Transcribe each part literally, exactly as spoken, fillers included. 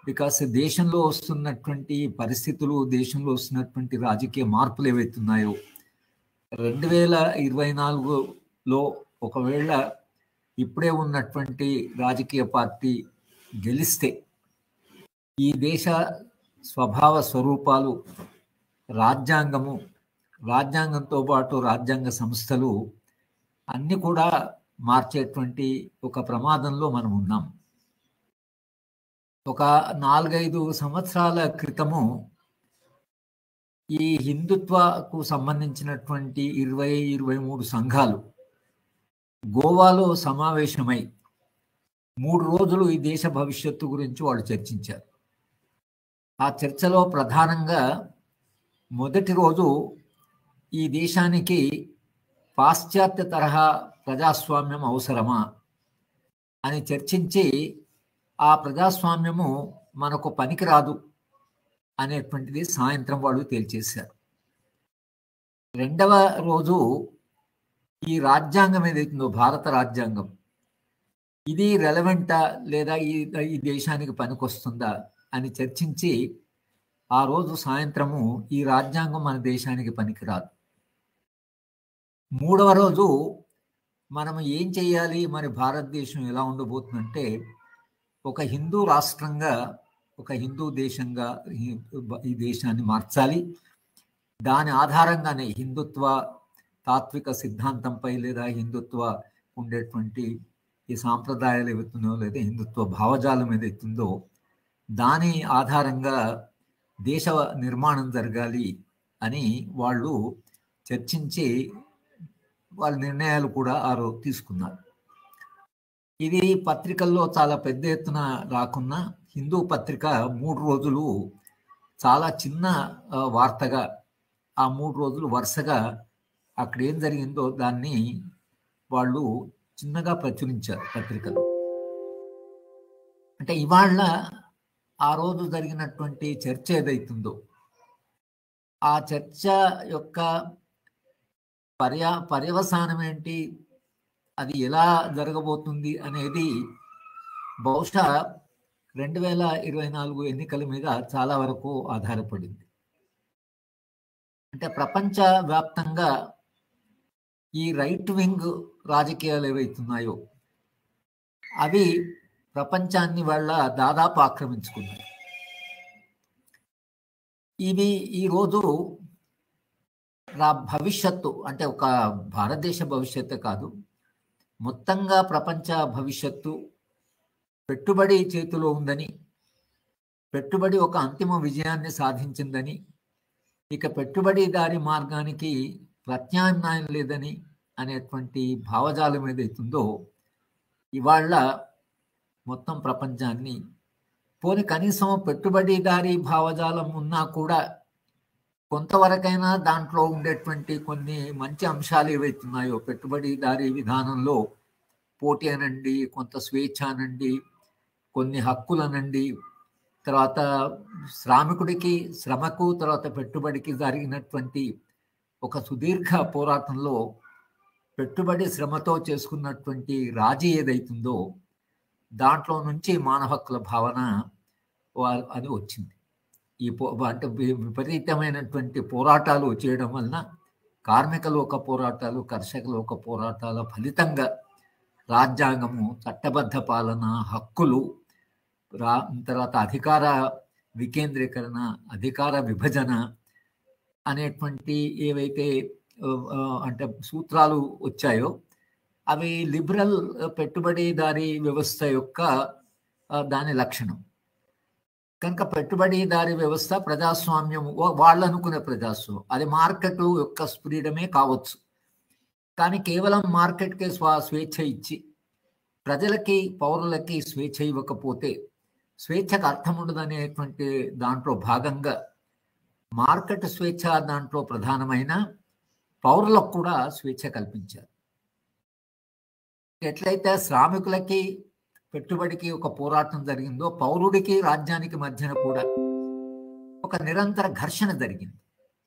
Because దేశంలో వస్తున్నటువంటి పరిస్థితులు, దేశంలో వస్తున్నటువంటి రాజకీయ మార్పులు ఏవైతున్నాయో రెండు వేల ఇరవై నాలుగులో ఒకవేళ ఇప్పుడే ఉన్నటువంటి రాజకీయ పార్టీ గెలిస్తే ఈ దేశ స్వభావ స్వరూపాలు, రాజ్యాంగము, రాజ్యాంగంతో పాటు రాజ్యాంగ సంస్థలు అన్నీ కూడా మార్చేటువంటి ఒక ప్రమాదంలో మనం ఉన్నాం. ఒక నాలుగైదు సంవత్సరాల క్రితము ఈ హిందుత్వకు సంబంధించినటువంటి ఇరవై ఇరవై మూడు సంఘాలు గోవాలో సమావేశమై మూడు రోజులు ఈ దేశ భవిష్యత్తు గురించి వాళ్ళు చర్చించారు. ఆ చర్చలో ప్రధానంగా మొదటి రోజు ఈ దేశానికి పాశ్చాత్య తరహా ప్రజాస్వామ్యం అవసరమా అని చర్చించి ఆ ప్రజాస్వామ్యము మనకు పనికిరాదు అనేటువంటిది సాయంత్రం వాళ్ళు తేల్చేశారు. రెండవ రోజు ఈ రాజ్యాంగం ఏదైతుందో భారత రాజ్యాంగం, ఇది రెలవెంటా లేదా ఈ ఈ దేశానికి పనికొస్తుందా అని చర్చించి ఆ రోజు సాయంత్రము ఈ రాజ్యాంగం మన దేశానికి పనికిరాదు. మూడవ రోజు మనం ఏం చేయాలి, మరి భారతదేశం ఎలా ఉండబోతుందంటే ఒక హిందూ రాష్ట్రంగా, ఒక హిందూ దేశంగా ఈ దేశాన్ని మార్చాలి. దాని ఆధారంగానే హిందుత్వ తాత్విక సిద్ధాంతంపై లేదా హిందుత్వ ఉండేటువంటి ఈ సాంప్రదాయాలు ఏవైతున్నాయో లేదా హిందుత్వ భావజాలం ఏదైతుందో దాని ఆధారంగా దేశ నిర్మాణం జరగాలి అని వాళ్ళు చర్చించి వాళ్ళ నిర్ణయాలు కూడా ఆ రోజు తీసుకున్నారు. ఇది పత్రికల్లో చాలా పెద్ద ఎత్తున రాకున్నా హిందూ పత్రిక మూడు రోజులు చాలా చిన్న వార్తగా ఆ మూడు రోజులు వరుసగా అక్కడ ఏం జరిగిందో దాన్ని వాళ్ళు చిన్నగా ప్రచురించారు పత్రికలు. అంటే ఇవాళ ఆ రోజు జరిగినటువంటి చర్చ ఏదైతుందో ఆ చర్చ యొక్క పర్యా పర్యవసానం ఏంటి, అది ఎలా జరగబోతుంది అనేది బహుశా రెండు వేల ఇరవై నాలుగు ఎన్నికల మీద చాలా వరకు ఆధారపడింది. అంటే ప్రపంచ వ్యాప్తంగా ఈ రైట్ వింగ్ రాజకీయాలు ఏవైతున్నాయో అవి ప్రపంచాన్ని వాళ్ళ దాదాపు ఆక్రమించుకున్నాయి. ఇవి ఈరోజు నా భవిష్యత్తు అంటే ఒక భారతదేశ భవిష్యత్తు కాదు, మొత్తంగా ప్రపంచ భవిష్యత్తు పెట్టుబడి చేతిలో ఉందని, పెట్టుబడి ఒక అంతిమ విజయాన్ని సాధించిందని, ఇక పెట్టుబడిదారి మార్గానికి ప్రత్యామ్నాయం లేదని అనేటువంటి భావజాలం ఏదైతుందో ఇవాళ మొత్తం ప్రపంచాన్ని, పోని కనీసం పెట్టుబడిదారి భావజాలం ఉన్నా కూడా కొంతవరకైనా దాంట్లో ఉండేటువంటి కొన్ని మంచి అంశాలు ఏవైతున్నాయో పెట్టుబడిదారీ విధానంలో పోటీ అనండి, కొంత స్వేచ్ఛ అనండి, కొన్ని హక్కులనండి, తర్వాత శ్రామికుడికి శ్రమకు తర్వాత పెట్టుబడికి జరిగినటువంటి ఒక సుదీర్ఘ పోరాటంలో పెట్టుబడి శ్రమతో చేసుకున్నటువంటి రాజీ ఏదైతుందో దాంట్లో నుంచి మానవ హక్కుల భావన అని వచ్చింది. ఈ పో అంటే విపరీతమైనటువంటి పోరాటాలు చేయడం వలన కార్మికులు ఒక పోరాటాలు, కర్షకులు ఒక పోరాటాల ఫలితంగా రాజ్యాంగము, చట్టబద్ధ పాలన, హక్కులు, రా తర్వాత అధికార వికేంద్రీకరణ, అధికార విభజన అనేటువంటి ఏవైతే అంటే సూత్రాలు వచ్చాయో అవి లిబరల్ పెట్టుబడిదారీ వ్యవస్థ యొక్క దాని లక్షణం. కనుక పెట్టుబడిదారీ వ్యవస్థ ప్రజాస్వామ్యం, వాళ్ళు అనుకునే ప్రజాస్వామ్యం, అది మార్కెట్ యొక్క ఫ్రీడమే కావచ్చు. కానీ కేవలం మార్కెట్కే స్వా స్వేచ్ఛ ఇచ్చి ప్రజలకి పౌరులకి స్వేచ్ఛ ఇవ్వకపోతే స్వేచ్ఛకు అర్థం ఉండదు అనేటువంటి దాంట్లో భాగంగా మార్కెట్ స్వేచ్ఛ దాంట్లో ప్రధానమైన పౌరులకు కూడా స్వేచ్ఛ కల్పించారు. ఎట్లయితే శ్రామికులకి పెట్టుబడికి ఒక పోరాటం జరిగిందో పౌరుడికి రాజ్యానికి మధ్యన కూడా ఒక నిరంతర ఘర్షణ జరిగింది.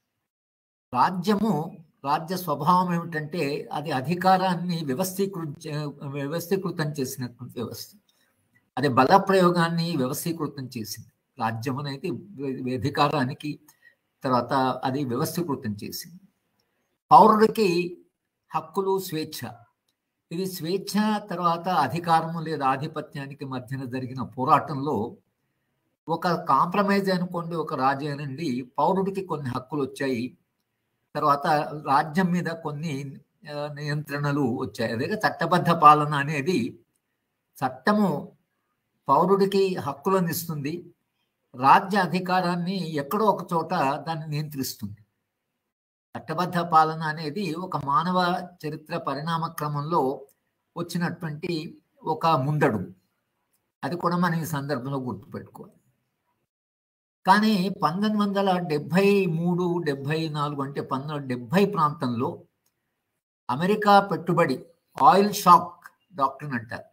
రాజ్యము రాజ్య స్వభావం ఏమిటంటే అది అధికారాన్ని వ్యవస్థీకృత వ్యవస్థీకృతం చేసినటువంటి వ్యవస్థ. అది బల ప్రయోగాన్ని వ్యవస్థీకృతం చేసింది. రాజ్యం అనేది అధికారానికి తర్వాత అది వ్యవస్థీకృతం చేసింది. పౌరుడికి హక్కులు, స్వేచ్ఛ, ఇది స్వేచ్ఛ తర్వాత అధికారము లేదా ఆధిపత్యానికి మధ్యన జరిగిన పోరాటంలో ఒక కాంప్రమైజ్ అనుకోండి, ఒక రాజ్యం నుండి పౌరుడికి కొన్ని హక్కులు వచ్చాయి, తర్వాత రాజ్యం మీద కొన్ని నియంత్రణలు వచ్చాయి. అదే చట్టబద్ధ పాలన అనేది చట్టము పౌరుడికి హక్కులను ఇస్తుంది, రాజ్య అధికారాన్ని ఎక్కడో ఒక చోట దాన్ని నియంత్రిస్తుంది. చట్టబద్ధ పాలన అనేది ఒక మానవ చరిత్ర పరిణామ క్రమంలో వచ్చినటువంటి ఒక ముందడుగు. అది కూడా మనం ఈ సందర్భంలో గుర్తుపెట్టుకోవాలి. కానీ పంతొమ్మిది వందల డెబ్బై మూడు డెబ్బై నాలుగు అంటే పంతొమ్మిది వందల డెబ్బై ప్రాంతంలో అమెరికా పెట్టుబడి, ఆయిల్ షాక్ డాక్ట్రిన్ అంటారు.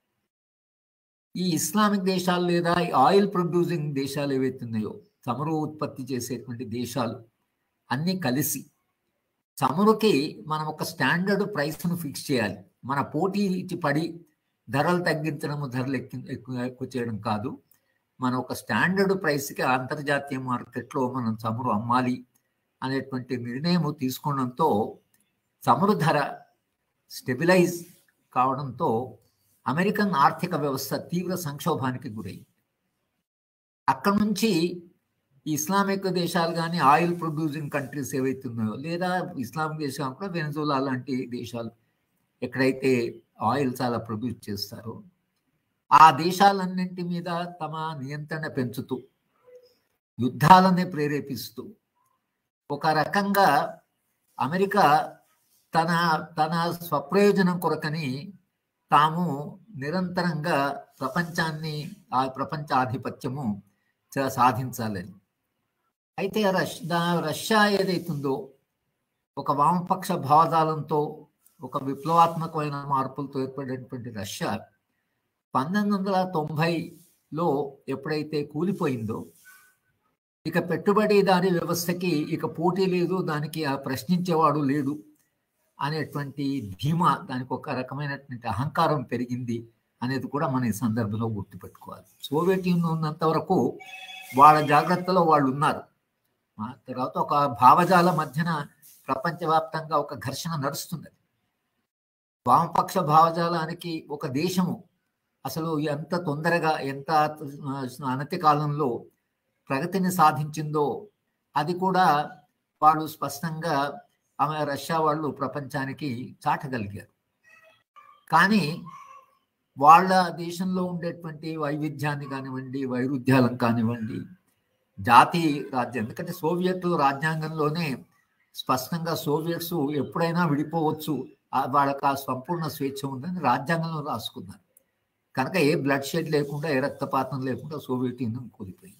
ఈ ఇస్లామిక్ దేశాలు లేదా ఆయిల్ ప్రొడ్యూసింగ్ దేశాలు ఏవైతున్నాయో, చమురు ఉత్పత్తి చేసేటువంటి దేశాలు అన్నీ కలిసి చమురుకి మనం ఒక స్టాండర్డ్ ప్రైస్ను ఫిక్స్ చేయాలి. మన పోటీ పడి ధరలు తగ్గించడము, ధరలు ఎక్కి ఎక్కువ ఎక్కువ చేయడం కాదు. మనం ఒక స్టాండర్డ్ ప్రైస్కి అంతర్జాతీయ మార్కెట్లో మనం చమురు అమ్మాలి అనేటువంటి నిర్ణయం తీసుకోవడంతో చమురు ధర స్టెబిలైజ్ కావడంతో అమెరికన్ ఆర్థిక వ్యవస్థ తీవ్ర సంక్షోభానికి గురైంది. అక్కడ నుంచి ఇస్లామిక్ దేశాలు కానీ ఆయిల్ ప్రొడ్యూసింగ్ కంట్రీస్ ఏవైతున్నాయో లేదా ఇస్లామిక్ దేశాలు కూడా వెనజులా లాంటి దేశాలు ఎక్కడైతే ఆయిల్ చాలా ప్రొడ్యూస్ చేస్తారో ఆ దేశాలన్నింటి మీద తమ నియంత్రణ పెంచుతూ యుద్ధాలని ప్రేరేపిస్తూ ఒక రకంగా అమెరికా తన తన స్వప్రయోజనం కొరకని తాము నిరంతరంగా ప్రపంచాన్ని ఆ ప్రపంచ ఆధిపత్యము సాధించాలని. అయితే రష్ రష్యా ఏదైతుందో ఒక వామపక్ష భావజాలంతో ఒక విప్లవాత్మకమైన మార్పులతో ఏర్పడినటువంటి రష్యా పంతొమ్మిది వందల తొంభైలో ఎప్పుడైతే కూలిపోయిందో ఇక పెట్టుబడిదారీ వ్యవస్థకి ఇక పోటీ లేదు, దానికి ఆ ప్రశ్నించేవాడు లేడు అనేటువంటి ధీమా, దానికి ఒక రకమైనటువంటి అహంకారం పెరిగింది అనేది కూడా మనం ఈ సందర్భంలో గుర్తుపెట్టుకోవాలి. సోవియట్ యూనియన్ ఉన్నంత వరకు వాళ్ళ జాగ్రత్తలో వాళ్ళు ఉన్నారు. ఆ తర్వాత ఒక భావజాల మధ్యన ప్రపంచవ్యాప్తంగా ఒక ఘర్షణ నడుస్తున్నది. వామపక్ష భావజాలానికి ఒక దేశము అసలు ఎంత తొందరగా ఎంత అనతి కాలంలో ప్రగతిని సాధించిందో అది కూడా వాళ్ళు స్పష్టంగా ఆమె రష్యా వాళ్ళు ప్రపంచానికి చాటగలిగారు. కానీ వాళ్ళ దేశంలో ఉండేటువంటి వైవిధ్యాన్ని కానివ్వండి, వైరుధ్యాలను కానివ్వండి, జాతి రాజ్యం, ఎందుకంటే సోవియట్ రాజ్యాంగంలోనే స్పష్టంగా సోవియట్స్ ఎప్పుడైనా విడిపోవచ్చు, వాళ్ళకి ఆ సంపూర్ణ స్వేచ్ఛ ఉందని రాజ్యాంగంలో రాసుకున్నారు. కనుక ఏ బ్లడ్ షెడ్ లేకుండా, ఏ రక్తపాతం లేకుండా సోవియట్ యూనియన్ కూలిపోయింది.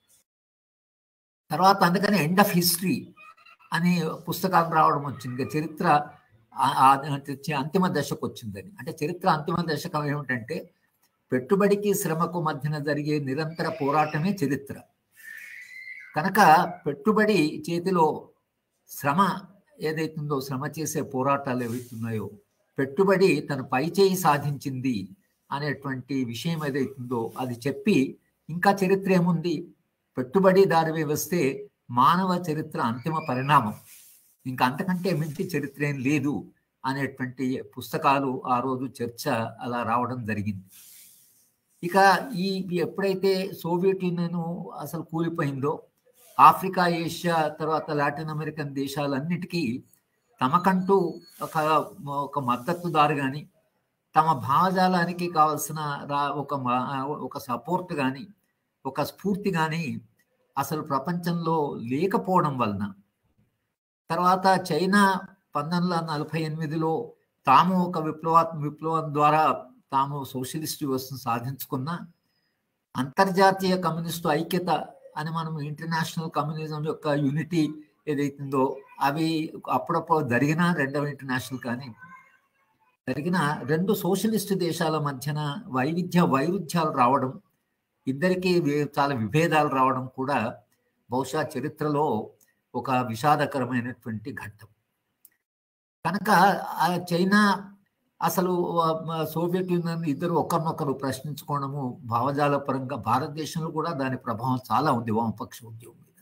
తర్వాత అందుకని ఎండ్ ఆఫ్ హిస్టరీ అని పుస్తకాలు రావడం వచ్చింది. చరిత్ర అంతిమ దశకు వచ్చిందని. అంటే చరిత్ర అంతిమ దశకం ఏమిటంటే పెట్టుబడికి శ్రమకు మధ్యన జరిగే నిరంతర పోరాటమే చరిత్ర. కనుక పెట్టుబడి చేతిలో శ్రమ ఏదైతుందో, శ్రమ చేసే పోరాటాలు ఏవైతున్నాయో, పెట్టుబడి తన పై చేయి సాధించింది అనేటువంటి విషయం ఏదైతుందో అది చెప్పి ఇంకా చరిత్ర ఏముంది, పెట్టుబడిదారి వ్యవస్థే మానవ చరిత్ర అంతిమ పరిణామం, ఇంకా అంతకంటే మించి చరిత్ర ఏం లేదు అనేటువంటి పుస్తకాలు ఆ రోజు చర్చ అలా రావడం జరిగింది. ఇక ఈ ఎప్పుడైతే సోవియట్ యూనియన్ అసలు కూలిపోయిందో ఆఫ్రికా, ఏషియా, తర్వాత లాటిన్ అమెరికన్ దేశాలన్నిటికీ తమకంటూ ఒక ఒక మద్దతుదారు కానీ, తమ భావజాలానికి కావాల్సిన ఒక ఒక సపోర్ట్ కానీ, ఒక స్ఫూర్తి కానీ అసలు ప్రపంచంలో లేకపోవడం వలన, తర్వాత చైనా పంతొమ్మిది వందల నలభై ఎనిమిదిలో తాము ఒక విప్లవా విప్లవం ద్వారా తాము సోషలిస్ట్ వ్యవస్థను సాధించుకున్న అంతర్జాతీయ కమ్యూనిస్టు ఐక్యత అని మనం ఇంటర్నేషనల్ కమ్యూనిజం యొక్క యూనిటీ ఏదైతుందో అవి అప్పుడప్పుడు జరిగిన రెండవ ఇంటర్నేషనల్ కానీ జరిగిన రెండు సోషలిస్ట్ దేశాల మధ్యన వైవిధ్య వైరుధ్యాలు రావడం, ఇద్దరికి చాలా విభేదాలు రావడం కూడా బహుశా చరిత్రలో ఒక విషాదకరమైనటువంటి ఘట్టం. కనుక ఆ చైనా అసలు సోవియట్ యూనియన్ ఇద్దరు ఒకరినొకరు ప్రశ్నించుకోవడము భావజాల పరంగా భారతదేశంలో కూడా దాని ప్రభావం చాలా ఉంది వామపక్ష ఉద్యమం మీద.